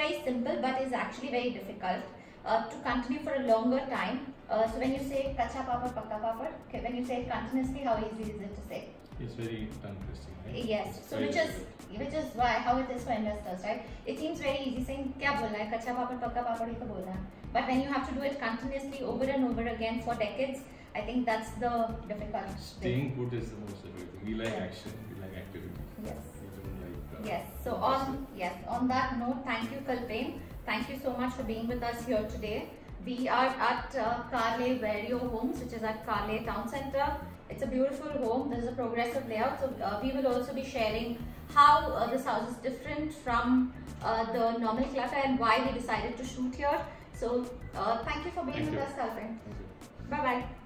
very simple, but is actually very difficult to continue for a longer time. So when you say kacha papad, pakka papad, okay, when you say it continuously, how easy is it to say? It's very interesting, right? Yes. So which is why how it is for investors, right? It seems very easy saying kya bolna hai, kacha papad, pakka papad hi to bolna hai. But when you have to do it continuously over and over again for decades, I think that's the difficult Staying put is the most difficult thing. We like action, we like activity. Yes. We don't like yes. So on that note, thank you, Kalpen. Thank you so much for being with us here today. We are at Karle Vario Homes, which is at Karle Town Centre. It's a beautiful home. There's a progressive layout. So we will also be sharing how this house is different from the normal clutter and why we decided to shoot here. So thank you for being with us, Kalpen. Bye bye.